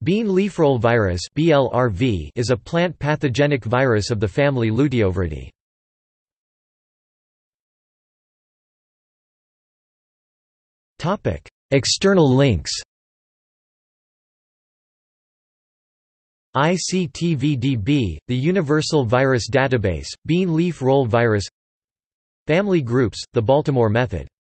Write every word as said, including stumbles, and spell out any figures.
Bean leafroll virus (B L R V) is a plant pathogenic virus of the family Luteoviridae. Topic: External links. I C T V D B, the Universal Virus Database, Bean leaf roll virus. Family groups, the Baltimore method.